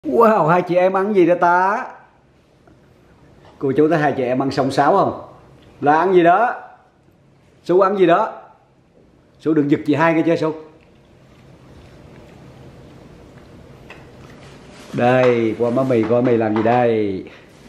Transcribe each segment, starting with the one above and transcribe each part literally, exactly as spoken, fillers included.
Wow, hai chị em ăn gì đó ta? Cô chú thấy hai chị em ăn song sáo không? Là ăn gì đó? Su ăn gì đó? Su đừng giật chị hai nghe chưa Su? Đây, qua má mì coi mì làm gì đây?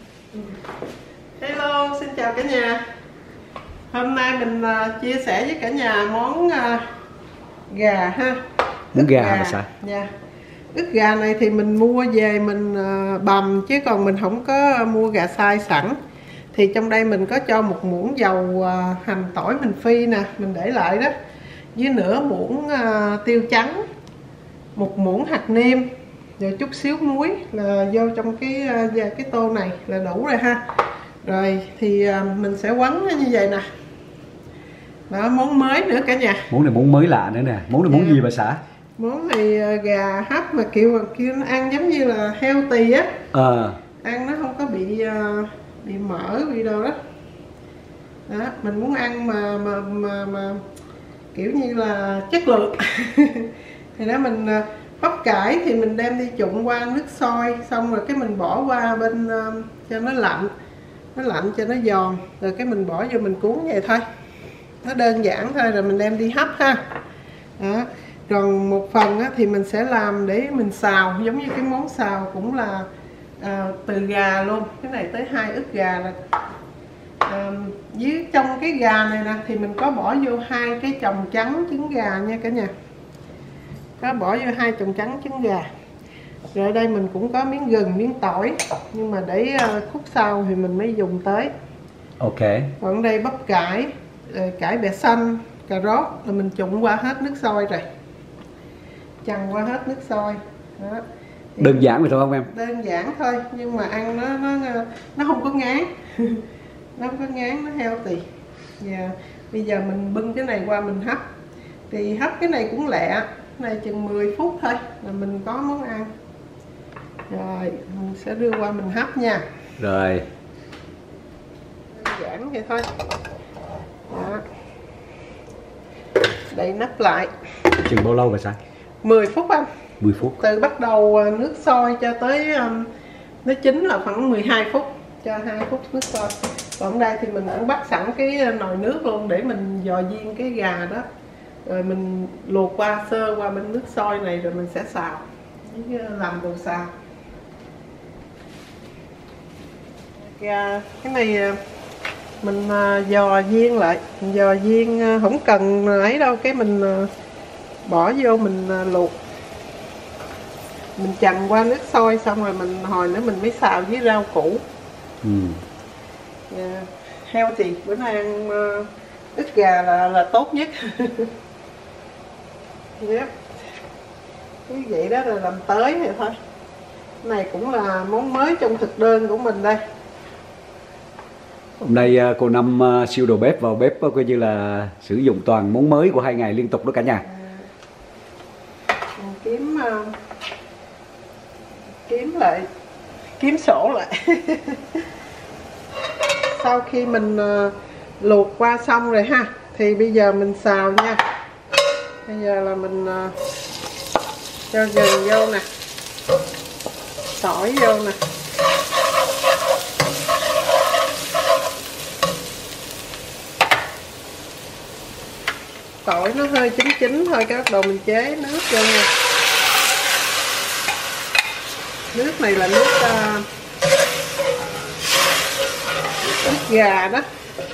Hello, xin chào cả nhà. Hôm nay mình uh, chia sẻ với cả nhà món uh, gà ha. Món gà là sao? Dạ. Ức gà này thì mình mua về mình uh, bằm chứ còn mình không có mua gà xay sẵn. Thì trong đây mình có cho một muỗng dầu uh, hành tỏi mình phi nè, mình để lại đó. Với nửa muỗng uh, tiêu trắng, một muỗng hạt nêm, rồi chút xíu muối là vô trong cái uh, cái tô này là đủ rồi ha. Rồi thì mình sẽ quấn như vậy nè. Đó, món mới nữa cả nhà. Món này món mới lạ nữa nè. Món này món yeah. gì bà xã? Món này gà hấp mà kiểu kêu nó ăn giống như là healthy á. À. Ăn nó không có bị bị mỡ bị đâu đó. Đó, mình muốn ăn mà mà mà, mà kiểu như là chất lượng. Thì đó mình bắp cải thì mình đem đi trụng qua nước sôi, xong rồi cái mình bỏ qua bên uh, cho nó lạnh. Nó lạnh cho nó giòn, rồi cái mình bỏ vô mình cuốn vậy thôi. Nó đơn giản thôi, rồi mình đem đi hấp ha. Đó. Còn một phần á, thì mình sẽ làm để mình xào, giống như cái món xào cũng là à, từ gà luôn. Cái này tới hai ức gà là à, dưới trong cái gà này nè thì mình có bỏ vô hai cái chồng trắng trứng gà nha cả nhà. Có bỏ vô hai chồng trắng trứng gà. Rồi ở đây mình cũng có miếng gừng, miếng tỏi, nhưng mà để khúc sau thì mình mới dùng tới. Ok. Còn ở đây bắp cải, cải bẹ xanh, cà rốt là mình trụng qua hết nước sôi rồi, chần qua hết nước sôi. Đó. Đơn giản vậy thôi không em? Đơn giản thôi, nhưng mà ăn nó nó nó không có ngán. Nó không có ngán, nó healthy. Và bây giờ mình bưng cái này qua mình hấp. Thì hấp cái này cũng lẹ, cái này chừng mười phút thôi là mình có món ăn. Rồi, mình sẽ đưa qua mình hấp nha. Rồi. Đơn giản vậy thôi. Đó. Đậy nắp lại. Chừng bao lâu vậy sao? mười phút anh. mười phút. Từ bắt đầu nước sôi cho tới um, nó chín là khoảng mười hai phút. Cho hai phút nước sôi. Còn ở đây thì mình cũng bắt sẵn cái nồi nước luôn để mình dò viên cái gà đó. Rồi mình luộc qua sơ qua bên nước sôi này rồi mình sẽ xào. Làm đồ xào. Gà cái này mình dò viên lại, mình dò viên không cần ấy đâu, cái mình bỏ vô mình luộc, mình chần qua nước sôi xong rồi mình hồi nữa mình mới xào với rau củ. Ừ. Yeah. Healthy, bữa nay ăn uh, ức gà là là tốt nhất. Yep. Cái vậy đó là làm tới vậy thôi. Cái này cũng là món mới trong thực đơn của mình đây. Hôm nay cô Năm siêu đầu bếp vào bếp coi như là sử dụng toàn món mới của hai ngày liên tục đó cả nhà. Mình kiếm uh, kiếm lại, kiếm sổ lại. Sau khi mình uh, luộc qua xong rồi ha, thì bây giờ mình xào nha. Bây giờ là mình uh, cho gừng vô nè, tỏi vô nè, tỏi nó hơi chín chín thôi cái bắt đầu mình chế nước vô nha. Nước này là nước uh, nước gà đó.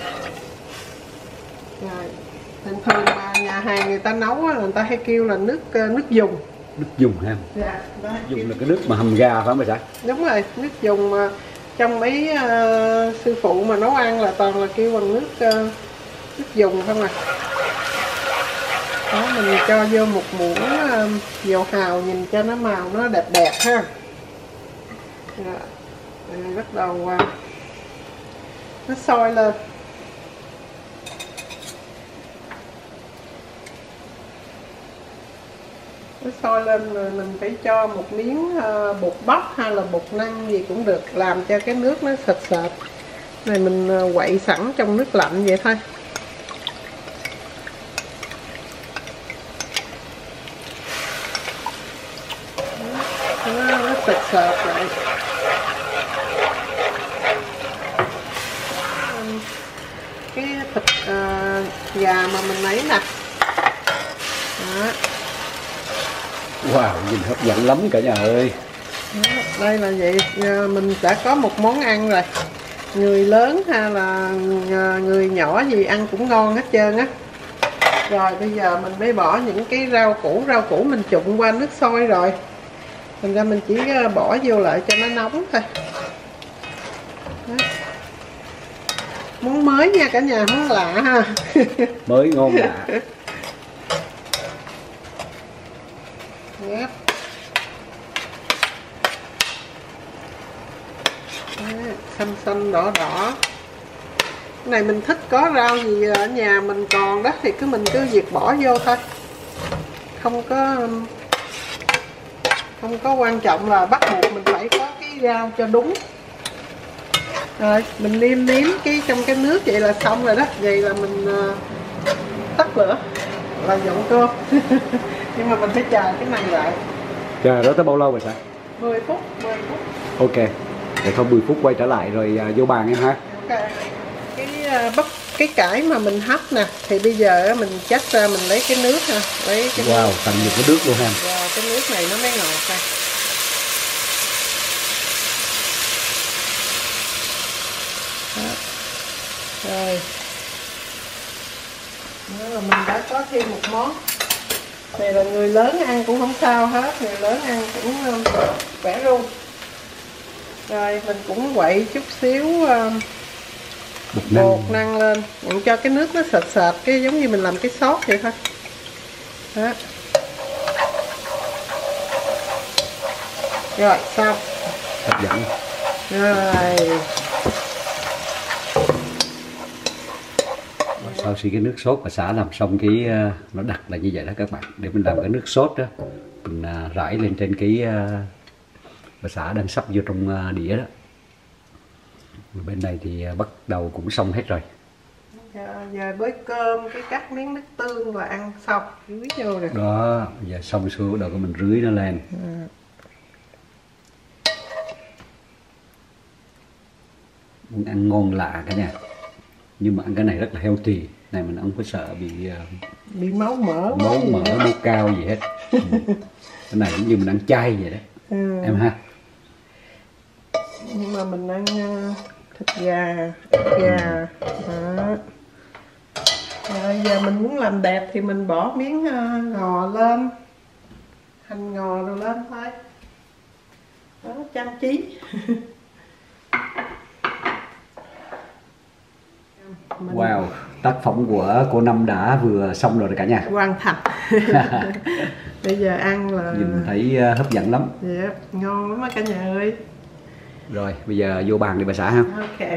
Rồi, thường thường mà nhà hàng người ta nấu á, người ta hay kêu là nước nước dùng. Nước dùng ha. Dạ, đó, dùng kêu... là cái nước mà hầm gà phải không bà xã? Đúng rồi, nước dùng mà trong mấy uh, sư phụ mà nấu ăn là toàn là kêu bằng nước uh, nước dùng không à. Đó, mình cho vô một muỗng uh, dầu hào nhìn cho nó màu nó đẹp đẹp ha. Rồi, rồi bắt đầu uh, nó sôi lên. Nó sôi lên rồi mình phải cho một miếng uh, bột bắp hay là bột năng gì cũng được, làm cho cái nước nó sệt sệt. Này mình uh, quậy sẵn trong nước lạnh vậy thôi. Nó, nó sệt sệt lại. Cái thịt uh, gà mà mình lấy nè. Đó. Wow, nhìn hấp dẫn lắm cả nhà ơi. Đó, đây là vậy, mình đã có một món ăn rồi. Người lớn hay là người nhỏ gì ăn cũng ngon hết trơn á. Rồi bây giờ mình mới bỏ những cái rau củ, rau củ mình trụng qua nước sôi rồi. Thành ra mình chỉ bỏ vô lại cho nó nóng thôi. Đó. Món mới nha cả nhà, món lạ ha. Mới ngon lạ. Yep. Xanh xanh đỏ đỏ. Cái này mình thích có rau gì ở nhà mình còn đó thì cứ mình cứ việc bỏ vô thôi. Không có không có quan trọng là bắt buộc mình phải có cái rau cho đúng. Rồi mình nêm nếm cái trong cái nước vậy là xong rồi đó. Vậy là mình uh, tắt lửa là dọn cơm. Nhưng mà mình phải chờ cái này lại. Chờ đó tới bao lâu vậy sao? mười phút, mười phút. Ok. Để thôi mười phút quay trở lại rồi uh, vô bàn em ha. Ok. Cái uh, bắp cái cải mà mình hấp nè thì bây giờ mình chắc ra mình lấy cái nước ha, lấy cái wow, tận dụng cái nước luôn ha. Wow, cái nước này nó mới ngọt ha. Đó. Rồi. Đó là mình đã có thêm một món. Này là người lớn ăn cũng không sao hết, người lớn ăn cũng um, khỏe luôn. Rồi mình cũng quậy chút xíu um, bột, bột năng lên, mình cho cái nước nó sệt sệt cái giống như mình làm cái sốt vậy thôi. Đó. Rồi xong. hấp dẫn. Rồi. Sau khi cái nước sốt bà xã làm xong cái uh, nó đặc là như vậy đó các bạn. Để mình làm cái nước sốt đó mình uh, rải lên trên cái uh, bà xã đang sắp vô trong uh, đĩa đó. Bên này thì uh, bắt đầu cũng xong hết rồi. Giờ, giờ với cơm cái cắt miếng nước tương là ăn xong rưới vô rồi. Đó, giờ xong xuôi bắt đầu mình rưới nó lên. À. Muốn ăn ngon lạ cả nhà. Nhưng mà ăn cái này rất là healthy. Này mình không có sợ bị uh, bị máu mỡ máu mỡ máu cao gì hết. Ừ. Cái này cũng như mình ăn chay vậy đó. Ừ. Em ha. Nhưng mà mình ăn uh, thịt gà, thịt gà. Đó. Rồi giờ mình muốn làm đẹp thì mình bỏ miếng uh, ngò lên, hành ngò rồi lên thôi. Đó, trang trí. Mình... Wow, tác phẩm của cô Năm đã vừa xong rồi cả nhà. Hoàn thành. Bây giờ ăn là nhìn thấy hấp dẫn lắm. Yep, ngon lắm á cả nhà ơi. Rồi bây giờ vô bàn đi bà xã ha. Ok.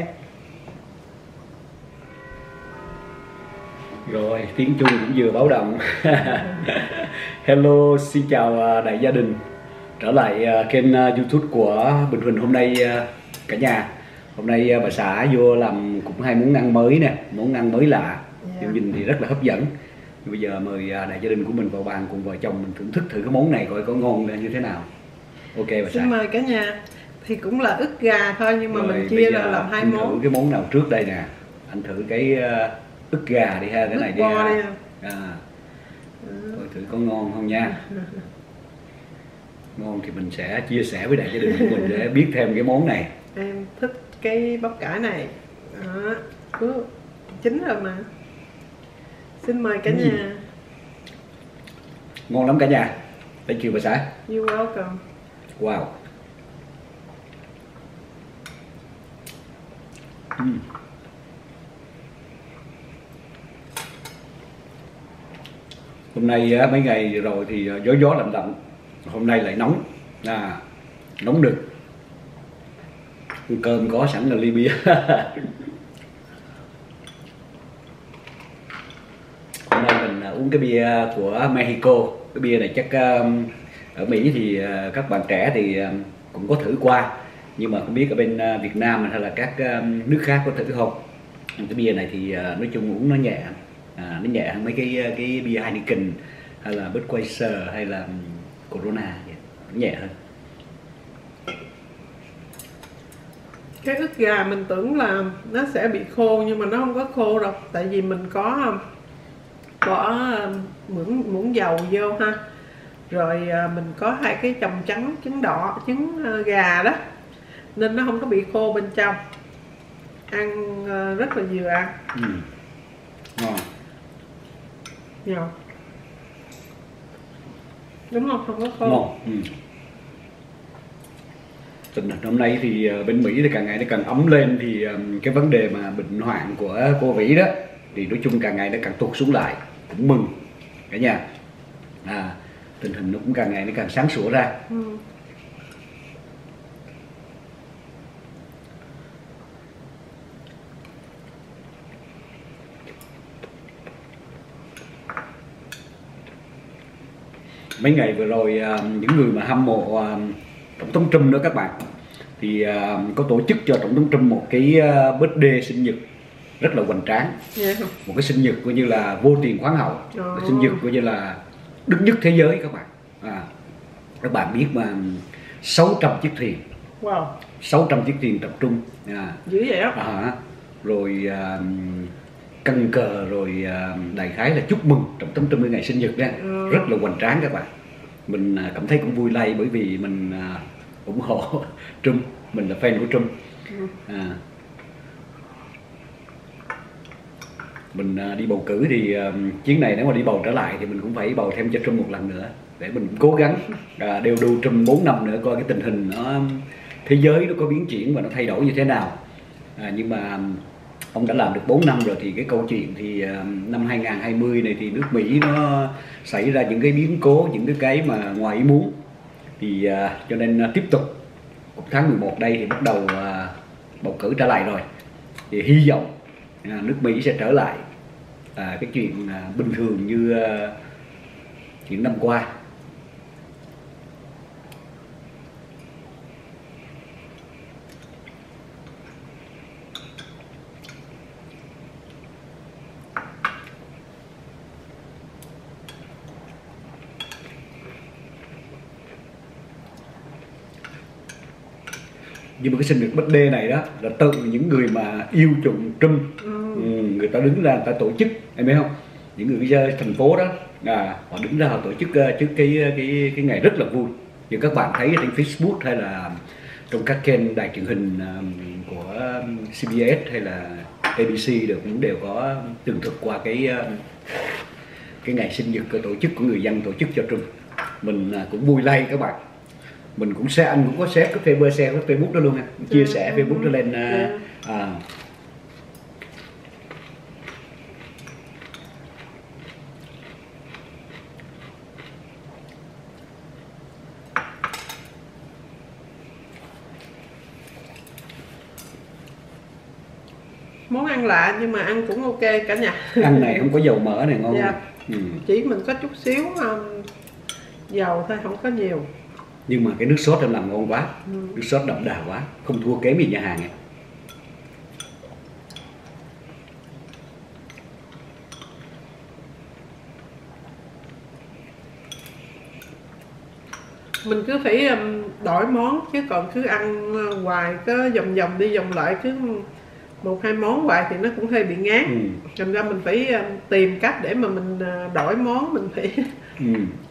Rồi tiếng chuông cũng vừa báo động. Hello, xin chào đại gia đình. Trở lại kênh YouTube của Bình Huỳnh hôm nay cả nhà. Hôm nay bà xã vô làm cũng hai món ăn mới nè, món ăn mới lạ. Yeah. Nhìn thì rất là hấp dẫn. Bây giờ mời đại gia đình của mình vào bàn cùng vợ chồng mình thưởng thức thử cái món này coi có ngon như thế nào. Ok bà xã. Xin mời cả nhà. Thì cũng là ức gà thôi nhưng mà rồi, mình chia ra làm hai món. Thử cái món nào trước đây nè. Anh thử cái ức gà đi ha, cái này đi ha. Đi à. Ừ. Coi thử có ngon không nha. Ngon thì mình sẽ chia sẻ với đại gia đình của mình để biết thêm cái món này. Em thích cái bắp cải này. Đó, cứ chín rồi mà. Xin mời cả nhà. Ừ. Ngon lắm cả nhà. Thank you bà xã. You're welcome. Wow. Uhm. Hôm nay mấy ngày rồi thì gió gió lạnh lạnh. Hôm nay lại nóng. À, nóng đực. Cơm có sẵn là ly bia. Hôm nay mình uống cái bia của Mexico. Cái bia này chắc um, ở Mỹ thì uh, các bạn trẻ thì um, cũng có thử qua. Nhưng mà không biết ở bên uh, Việt Nam hay là các um, nước khác có thử không. Cái bia này thì uh, nói chung uống nó nhẹ. À, nó nhẹ hơn mấy cái cái bia Heineken hay là Budweiser hay là um, Corona vậy. Nó nhẹ hơn. Cái ức gà mình tưởng là nó sẽ bị khô nhưng mà nó không có khô đâu, tại vì mình có bỏ muỗng muỗng dầu vô ha, rồi mình có hai cái chồng trắng trứng đỏ trứng gà đó nên nó không có bị khô bên trong, ăn rất là vừa ăn. Ừ. Ngon. Ngon. Đúng không? Không có khô. Ngon. Ừ. Tình hình hôm nay thì bên Mỹ thì càng ngày nó càng ấm lên, thì cái vấn đề mà bệnh hoạn của cô Vĩ đó thì nói chung càng ngày nó càng tụt xuống lại, cũng mừng cả nhà. À, tình hình nó cũng càng ngày nó càng sáng sủa ra. Ừ. Mấy ngày vừa rồi những người mà hâm mộ Tổng thống Trump đó các bạn, thì có tổ chức cho Tổng thống Trump một cái birthday sinh nhật rất là hoành tráng. Yeah. Một cái sinh nhật coi như là vô tiền khoáng hậu. Oh. Cái sinh nhật coi như là đức nhất thế giới các bạn. À, các bạn biết mà sáu trăm chiếc thuyền. Wow. sáu trăm chiếc thuyền tập trung. À, dữ vậy á. À, rồi à, cân cờ, rồi à, đại khái là chúc mừng Tổng thống Trump ngày sinh nhật nha. Ừ. Rất là hoành tráng các bạn. Mình à, cảm thấy cũng vui lây bởi vì mình à, ủng hộ Trump, mình là fan của Trump. Ừ. À, mình à, đi bầu cử thì à, chuyến này nếu mà đi bầu trở lại thì mình cũng phải bầu thêm cho Trump một lần nữa, để mình cố gắng à, đeo đu Trump bốn năm nữa, coi cái tình hình nó thế giới nó có biến chuyển và nó thay đổi như thế nào. À, nhưng mà ông đã làm được bốn năm rồi thì cái câu chuyện thì uh, năm hai nghìn không trăm hai mươi này thì nước Mỹ nó xảy ra những cái biến cố, những cái cái mà ngoài ý muốn, thì uh, cho nên uh, tiếp tục tháng mười một đây thì bắt đầu uh, bầu cử trở lại rồi, thì hy vọng uh, nước Mỹ sẽ trở lại uh, cái chuyện uh, bình thường như uh, chuyện năm qua. Nhưng mà cái sinh nhật birthday này đó là từ những người mà yêu chuộng Trump, ừ. Ừ, người ta đứng ra người ta tổ chức, em biết không, những người dân thành phố đó à, họ đứng ra họ tổ chức uh, trước cái cái cái ngày rất là vui. Như các bạn thấy trên Facebook hay là trong các kênh đài truyền hình um, của xê bê ét hay là a bê xê đều cũng đều có tường thuật qua cái uh, cái ngày sinh nhật tổ chức của người dân tổ chức cho Trump. Mình uh, cũng vui lây các bạn. Mình cũng share, anh cũng có share cái Facebook, share cái Facebook đó luôn ha, chia sẻ Facebook đó lên. À, à. Món ăn lạ nhưng mà ăn cũng ok cả nhà. Ăn này không có dầu mỡ này ngon. Dạ. Ừ. Chỉ mình có chút xíu um, dầu thôi, không có nhiều. Nhưng mà cái nước sốt em làm ngon quá. Ừ. Nước sốt đậm đà quá, không thua kém gì nhà hàng này. Mình cứ phải đổi món, chứ còn cứ ăn hoài cứ vòng vòng đi vòng lại cứ một hai món hoài thì nó cũng hơi bị ngán. Ừ. Thành ra mình phải tìm cách để mà mình đổi món, mình phải. Ừ.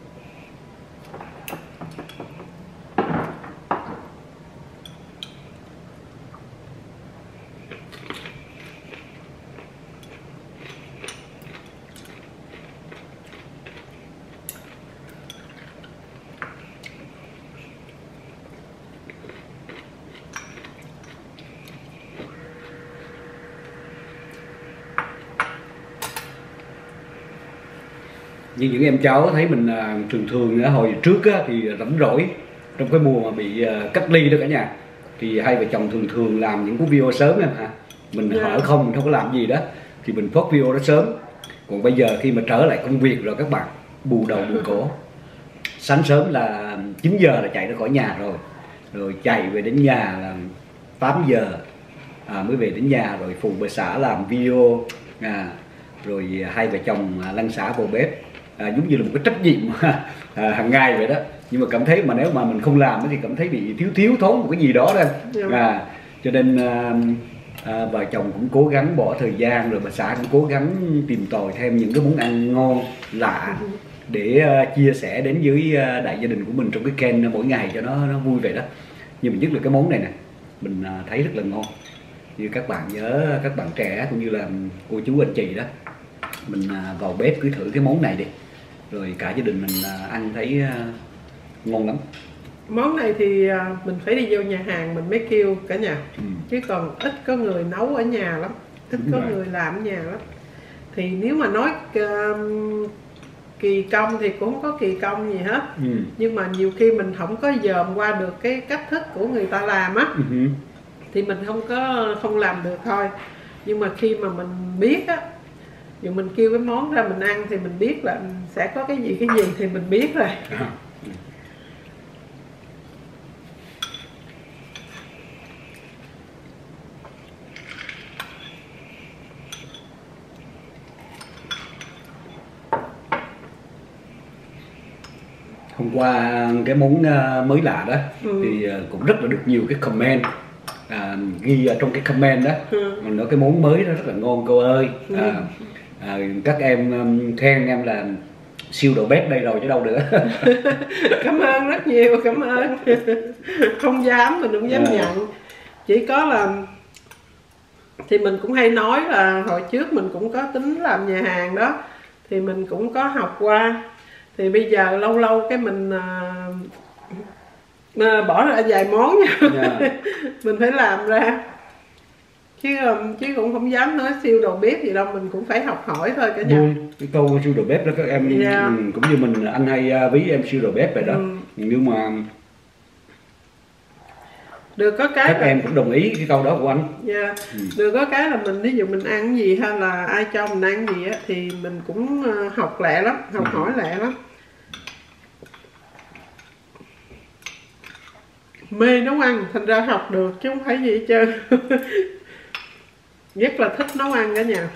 Như những em cháu thấy mình à, thường thường hồi trước á, thì rảnh rỗi trong cái mùa mà bị à, cách ly đó cả nhà, thì hai vợ chồng thường thường làm những cái video sớm em hả, mình yeah. hỏi không mình không có làm gì đó thì mình post video đó sớm. Còn bây giờ khi mà trở lại công việc rồi các bạn, bù đầu bù cổ, sáng sớm là chín giờ là chạy ra khỏi nhà rồi, rồi chạy về đến nhà là tám giờ à, mới về đến nhà, rồi phụ bà xã làm video à, rồi hai vợ chồng lăn xả vào bếp. À, giống như là một cái trách nhiệm à, hàng ngày vậy đó. Nhưng mà cảm thấy mà nếu mà mình không làm thì cảm thấy bị thiếu thiếu thốn một cái gì đó đó. À, cho nên à, à, vợ chồng cũng cố gắng bỏ thời gian, rồi bà xã cũng cố gắng tìm tòi thêm những cái món ăn ngon lạ để uh, chia sẻ đến với uh, đại gia đình của mình trong cái kênh mỗi ngày cho nó nó vui vậy đó. Nhưng mà nhất là cái món này nè, mình uh, thấy rất là ngon. Như các bạn nhớ, các bạn trẻ cũng như là cô chú anh chị đó, mình uh, vào bếp cứ thử cái món này đi, rồi cả gia đình mình uh, ăn thấy uh, ngon lắm. Món này thì uh, mình phải đi vô nhà hàng mình mới kêu cả nhà, ừ. chứ còn ít có người nấu ở nhà lắm, ít Đúng có rồi. người làm ở nhà lắm. Thì nếu mà nói uh, kỳ công thì cũng không có kỳ công gì hết, ừ. nhưng mà nhiều khi mình không có dòm qua được cái cách thức của người ta làm á, ừ. thì mình không có không làm được thôi. Nhưng mà khi mà mình biết á, dù mình kêu cái món ra mình ăn thì mình biết là sẽ có cái gì cái gì thì mình biết rồi. À. Hôm qua cái món mới lạ đó, ừ. thì cũng rất là được nhiều cái comment à, ghi ở trong cái comment đó, ừ. mình nói cái món mới đó rất là ngon cô ơi, ừ. à, à, các em khen em là siêu đầu bếp đây rồi chứ đâu nữa. Cảm ơn rất nhiều, cảm ơn. Không dám, mình không dám à. nhận, chỉ có là thì mình cũng hay nói là hồi trước mình cũng có tính làm nhà hàng đó, thì mình cũng có học qua. Thì bây giờ lâu lâu cái mình uh, bỏ ra vài món nha, yeah. mình phải làm ra, chứ chứ cũng không dám nói siêu đầu bếp gì đâu, mình cũng phải học hỏi thôi cả nhà. Vui, cái câu siêu đầu bếp đó các em, yeah. ừ, cũng như mình anh hay ví em siêu đầu bếp vậy đó, ừ. nhưng mà được có cái các là... em cũng đồng ý cái câu đó của anh. Yeah. Ừ. Được có cái là mình ví dụ mình ăn gì hay là ai cho mình ăn gì á thì mình cũng học lẹ lắm, học ừ. hỏi lẹ lắm. Mê nấu ăn thành ra học được chứ không phải gì hết trơn. Rất là thích nấu ăn cả nhà.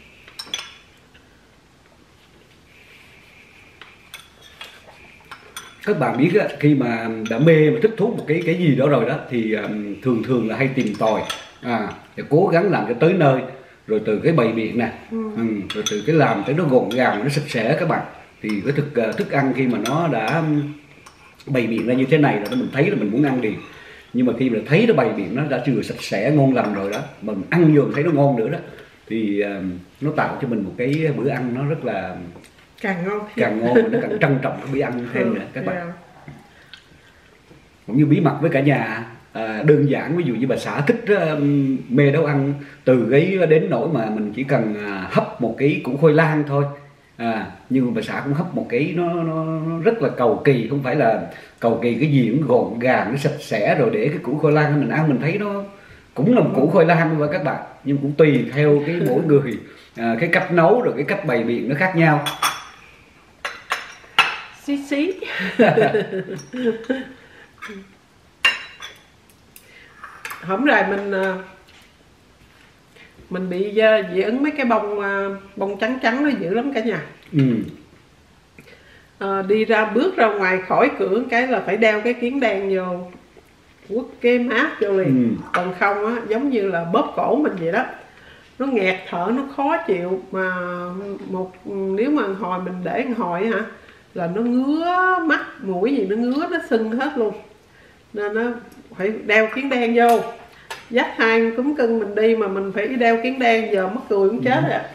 Các bạn biết á, khi mà đã mê và thích thú một cái cái gì đó rồi đó thì um, thường thường là hay tìm tòi, à, để cố gắng làm cho tới nơi, rồi từ cái bày biện nè, ừ. ừ, rồi từ cái làm tới nó gọn gàng, nó sạch sẽ các bạn, thì cái thực uh, thức ăn khi mà nó đã bày biện ra như thế này là mình thấy là mình muốn ăn liền. Nhưng mà khi mà thấy nó bày biện nó đã chưa sạch sẽ ngon lành rồi đó, mình ăn vô mình thấy nó ngon nữa đó, thì uh, nó tạo cho mình một cái bữa ăn nó rất là càng ngon càng ngon, nó càng trân trọng cái bữa ăn thêm nữa các bạn. Yeah. Cũng như bí mật với cả nhà, à, đơn giản ví dụ như bà xã thích uh, mê nấu ăn từ cái đến nỗi mà mình chỉ cần uh, hấp một cái củ khoai lang thôi, à, nhưng mà bà xã cũng hấp một cái nó, nó, nó rất là cầu kỳ, không phải là cầu kỳ cái gì cũng gọn gàng, nó sạch sẽ, rồi để cái củ khoai lang mình ăn mình thấy nó cũng là một củ khoai lang và các bạn, nhưng cũng tùy theo cái mỗi người, à, cái cách nấu rồi cái cách bày biện nó khác nhau. Xí xí. Hổng rồi mình mình bị dị ứng mấy cái bông bông trắng trắng nó dữ lắm cả nhà. Ừ. À, đi ra bước ra ngoài khỏi cửa cái là phải đeo cái kiếng đen vô, quất cái mát vô liền. Ừ. Còn không á giống như là bóp cổ mình vậy đó, nó nghẹt thở, nó khó chịu. Mà một nếu mà hồi mình để hồi hả là nó ngứa mắt mũi gì, nó ngứa, nó sưng hết luôn, nên nó phải đeo kiếng đen vô. Dắt hai cúm cưng mình đi mà mình phải đeo kiếng đen, giờ mất cười cũng chết rồi. Ừ.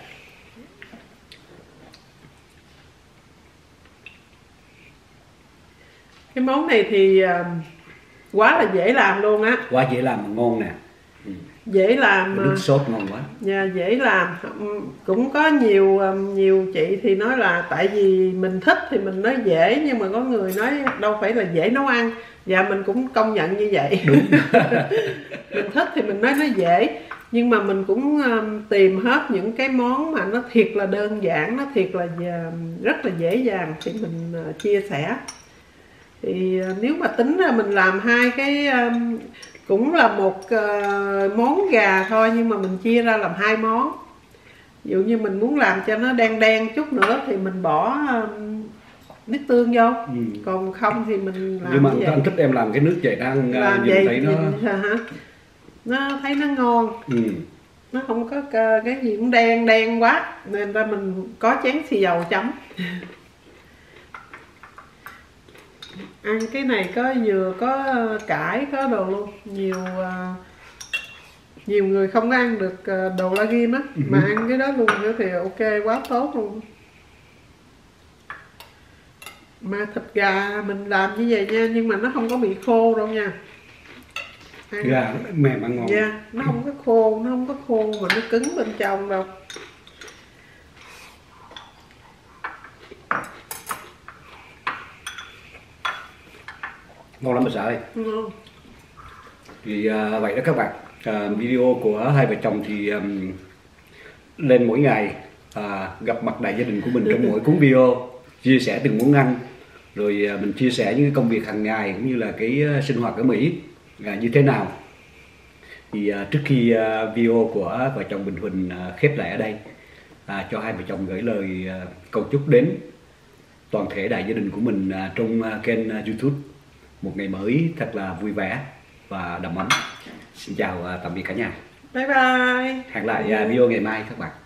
Cái món này thì quá là dễ làm luôn á, quá dễ làm mà ngon nè. Ừ. Dễ làm, nước sốt ngon quá. Dạ, dễ làm. Cũng có nhiều nhiều chị thì nói là tại vì mình thích thì mình nói dễ, nhưng mà có người nói đâu phải là dễ nấu ăn. Dạ, mình cũng công nhận như vậy. Đúng. Mình thích thì mình nói nó dễ, nhưng mà mình cũng tìm hết những cái món mà nó thiệt là đơn giản, nó thiệt là rất là dễ dàng thì mình chia sẻ. Thì nếu mà tính ra mình làm hai cái cũng là một uh, món gà thôi, nhưng mà mình chia ra làm hai món. Ví dụ như mình muốn làm cho nó đen đen chút nữa thì mình bỏ uh, nước tương vô, ừ. còn không thì mình làm. Nhưng mà anh thích em làm cái nước vậy đang nhìn thấy nó hả? nó thấy nó ngon. Ừ. Nó không có cái gì cũng đen đen quá nên ra mình có chén xì dầu chấm. Ăn cái này có dừa, có cải, có đồ luôn. Nhiều nhiều người không có ăn được đồ la ghim á, ừ. Mà ăn cái đó luôn nữa thì ok, quá tốt luôn. Mà thịt gà mình làm như vậy nha, nhưng mà nó không có bị khô đâu nha. Ăn gà mềm ăn ngon. Dạ, yeah, nó không có khô, nó không có khô mà nó cứng bên trong đâu. Ngon lắm bà xã ơi. Ừ. Thì à, vậy đó các bạn, à, video của hai vợ chồng thì um, lên mỗi ngày, à, gặp mặt đại gia đình của mình trong mỗi cuốn video, chia sẻ từng món ăn, rồi à, mình chia sẻ những cái công việc hàng ngày cũng như là cái uh, sinh hoạt ở Mỹ à, như thế nào. Thì à, trước khi à, video của vợ chồng Bình Huỳnh à, khép lại ở đây, à, cho hai vợ chồng gửi lời à, cầu chúc đến toàn thể đại gia đình của mình à, trong à, kênh à, YouTube một ngày mới thật là vui vẻ và đầm ấm. Xin chào à, tạm biệt cả nhà. Bye bye. Hẹn lại à, video ngày mai các bạn.